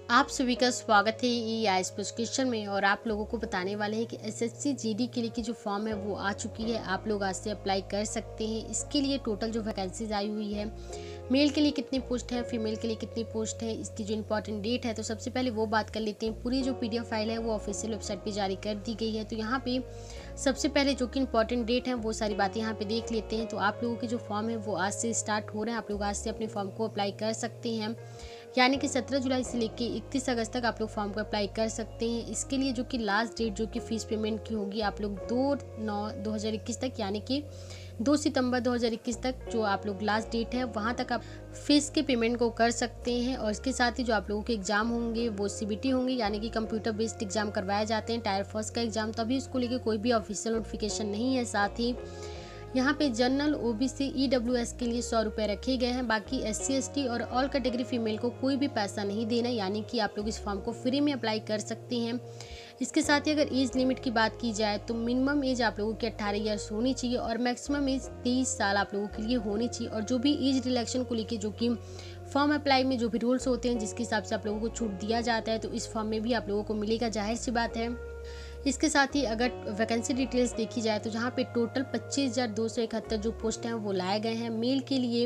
आप सभी का स्वागत है EIS प्रोस्क्रिप्शन में। और आप लोगों को बताने वाले हैं कि SSC GD के लिए की जो फॉर्म है वो आ चुकी है। आप लोग आज से अप्लाई कर सकते हैं। इसके लिए टोटल जो वैकेंसीज आई हुई है, मेल के लिए कितनी पोस्ट है, फीमेल के लिए कितनी पोस्ट है, इसकी जो इंपॉर्टेंट डेट है, तो सबसे पहले वो बात कर लेते हैं। पूरी जो PDF फाइल है वो ऑफिशियल वेबसाइट पे जारी कर दी गई है। तो यहाँ पे सबसे पहले जो कि इंपॉर्टेंट डेट है वो सारी बातें यहाँ पे देख लेते हैं। तो आप लोगों के जो फॉर्म है वो आज से स्टार्ट हो रहे हैं। आप लोग आज से अपने फॉर्म को अप्लाई कर सकते हैं, यानी कि 17 जुलाई से लेकर 31 अगस्त तक आप लोग फॉर्म को अप्लाई कर सकते हैं। इसके लिए जो कि लास्ट डेट जो कि फ़ीस पेमेंट की होगी, आप लोग 2/9/2021 तक, यानी कि 2 सितंबर 2021 तक जो आप लोग लास्ट डेट है वहाँ तक आप फीस के पेमेंट को कर सकते हैं। और इसके साथ ही जो आप लोगों के एग्ज़ाम होंगे वो CBT होंगे, यानी कि कंप्यूटर बेस्ड एग्जाम करवाए जाते हैं। टायर फर्स्ट का एग्ज़ाम, तभी उसको लेकर कोई भी ऑफिशियल नोटिफिकेशन नहीं है। साथ ही यहाँ पे जनरल OBC EWS के लिए 100 रुपये रखे गए हैं। बाकी SC ST और ऑल कैटेगरी फीमेल को कोई भी पैसा नहीं देना, यानी कि आप लोग इस फॉर्म को फ्री में अप्लाई कर सकते हैं। इसके साथ ही अगर एज लिमिट की बात की जाए तो मिनिमम एज आप लोगों की 18 ईयर्स होनी चाहिए और मैक्सिमम एज 23 साल आप लोगों के लिए होनी चाहिए। और जो भी एज रिलैक्शन को लेके जो कि फॉर्म अप्लाई में जो भी रूल्स होते हैं, जिसके हिसाब से आप लोगों को छूट दिया जाता है, तो इस फॉर्म में भी आप लोगों को मिलेगा, जाहिर सी बात है। इसके साथ ही अगर वैकेंसी डिटेल्स देखी जाए तो जहाँ पे टोटल 25,271 जो पोस्ट हैं वो लाए गए हैं। मेल के लिए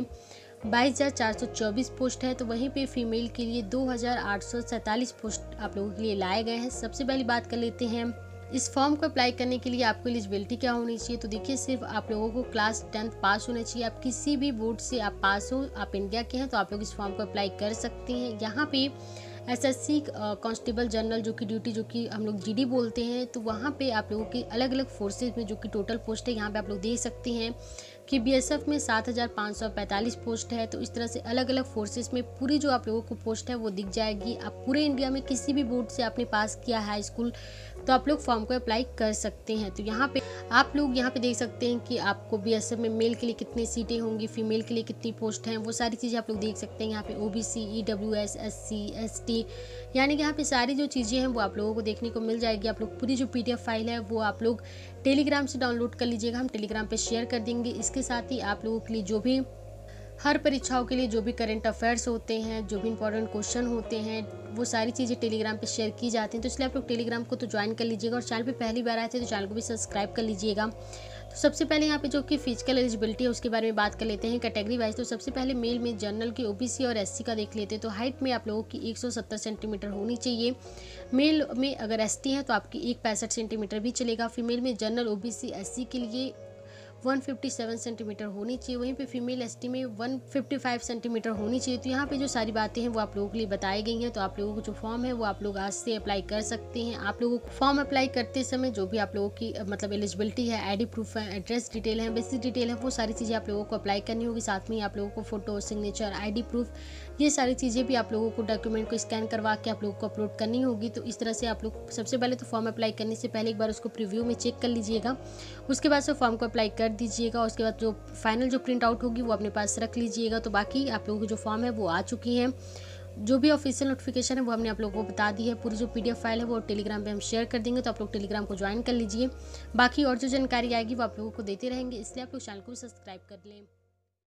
22,424 पोस्ट है, तो वहीं पे फीमेल के लिए 2,847 पोस्ट आप लोगों के लिए लाए गए हैं। सबसे पहली बात कर लेते हैं इस फॉर्म को अप्लाई करने के लिए आपको एलिजिबिलिटी क्या होनी चाहिए। तो देखिए, सिर्फ आप लोगों को क्लास 10th पास होना चाहिए। आप किसी भी बोर्ड से आप पास हो, आप इंडिया के हैं, तो आप लोग इस फॉर्म को अप्लाई कर सकते हैं। यहाँ पे SSC कांस्टेबल जनरल जो कि ड्यूटी, जो कि हम लोग GD बोलते हैं, तो वहाँ पे आप लोगों के अलग अलग फोर्सेज में जो कि टोटल पोस्ट है यहाँ पे आप लोग देख सकते हैं कि BSF में 7,545 पोस्ट है। तो इस तरह से अलग अलग फोर्सेस में पूरी जो आप लोगों को पोस्ट है वो दिख जाएगी। आप पूरे इंडिया में किसी भी बोर्ड से आपने पास किया हाई स्कूल, तो आप लोग फॉर्म को अप्लाई कर सकते हैं। तो यहाँ पे आप लोग यहाँ पे देख सकते हैं कि आपको BSF में मेल के लिए कितनी सीटें होंगी, फीमेल के लिए कितनी पोस्ट हैं, वो सारी चीज़ें आप लोग देख सकते हैं। यहाँ पे OBC EWS SC ST, यानी कि यहाँ पे सारी जो चीज़ें हैं वो आप लोगों को देखने को मिल जाएगी। आप लोग पूरी जो PDF फाइल है वो आप लोग टेलीग्राम से डाउनलोड कर लीजिएगा, हम टेलीग्राम पे शेयर कर देंगे। इसके साथ ही आप लोगों के लिए जो भी हर परीक्षाओं के लिए जो भी करंट अफेयर्स होते हैं, जो भी इंपॉर्टेंट क्वेश्चन होते हैं, वो सारी चीज़ें टेलीग्राम पे शेयर की जाती हैं। तो इसलिए आप लोग टेलीग्राम को तो ज्वाइन कर लीजिएगा, और चैनल पे पहली बार आए थे तो चैनल को भी सब्सक्राइब कर लीजिएगा। तो सबसे पहले यहाँ पे जो कि फिजिकल एलिजिबिलिटी है उसके बारे में बात कर लेते हैं कैटेगरी वाइज। तो सबसे पहले मेल में जनरल की OBC और SC का देख लेते हैं। तो हाइट में आप लोगों की 170 सेंटीमीटर होनी चाहिए। मेल में अगर ST है तो आपकी 165 सेंटीमीटर भी चलेगा। फीमेल में जनरल OBC SC के लिए 157 सेंटीमीटर होनी चाहिए। वहीं पे फीमेल ST में 155 सेंटीमीटर होनी चाहिए। तो यहाँ पे जो सारी बातें हैं वो आप लोगों के लिए बताई गई हैं। तो आप लोगों को जो फॉर्म है वो आप लोग आज से अप्लाई कर सकते हैं। आप लोगों को फॉर्म अप्लाई करते समय जो भी आप लोगों की मतलब एलिजिबिलिटी है, ID प्रूफ है, एड्रेस डिटेल है, बेसिक डिटेल है, वो सारी चीज़ें आप लोगों को अप्लाई करनी होगी। साथ में आप लोगों को फोटो, सिग्नेचर, ID प्रूफ, ये सारी चीज़ें भी आप लोगों को डॉक्यूमेंट को स्कैन करवा के आप लोगों को अपलोड करनी होगी। तो इस तरह से आप लोग सबसे पहले तो फॉर्म अप्लाई करने से पहले एक बार उसको प्रीव्यू में चेक कर लीजिएगा। उसके बाद से फॉर्म को अप्लाई कर दीजिएगा। उसके बाद जो फाइनल जो प्रिंट आउट होगी वो अपने पास रख लीजिएगा। तो बाकी आप लोगों की जो फॉर्म है वो आ चुकी है। जो भी ऑफिशियल नोटिफिकेशन है वो हमने आप लोगों को बता दी है। पूरी जो PDF फाइल है वो टेलीग्राम पे हम शेयर कर देंगे, तो आप लोग टेलीग्राम को ज्वाइन कर लीजिए। बाकी और जो जानकारी आएगी वो आप लोगों को देते रहेंगे, इसलिए आप लोग चैनल को सब्सक्राइब कर लें।